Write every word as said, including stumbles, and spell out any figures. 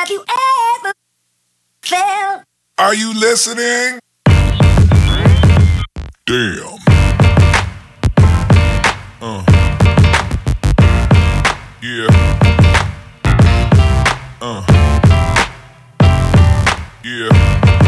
Have you ever felt? Are you listening? Damn. Uh. Yeah. Uh. Yeah.